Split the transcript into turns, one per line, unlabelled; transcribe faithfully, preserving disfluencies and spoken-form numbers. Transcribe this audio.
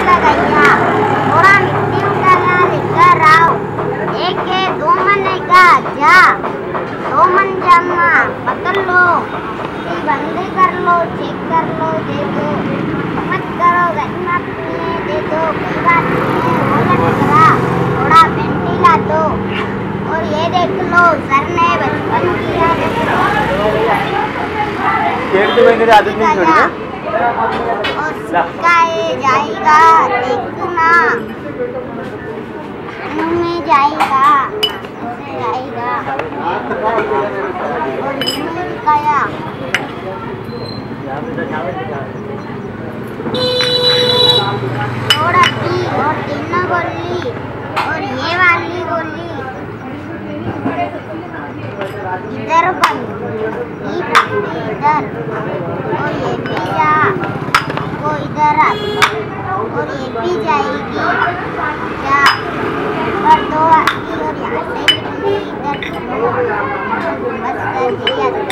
का गैया, थोड़ा मिट्टी उठाया लेकर आओ, एक है दो मन का जा, दो मन जमा पकड़ लो, बंद कर लो, चेक कर लो, दे दो, मत करो गन्ना पीने दे दो, कोई बात नहीं है हो जाएगा, थोड़ा वेंटिला दो, और ये देख लो सर ने बचपन की आदत आदत नहीं छोड़ी ना, और सिखाए जाएगा देखना, मुँह में जाएगा ऐसे जाएगा, और इसमें सिखाया थोड़ा पी और तीनों गोली, और ये वाली गोली इधर बंद, ये पट्टी इधर, और ये भी जा, वो इधर आ, और ये भी जाएगी जा, और दो आएगी और यहाँ से इधर बस कर दिया।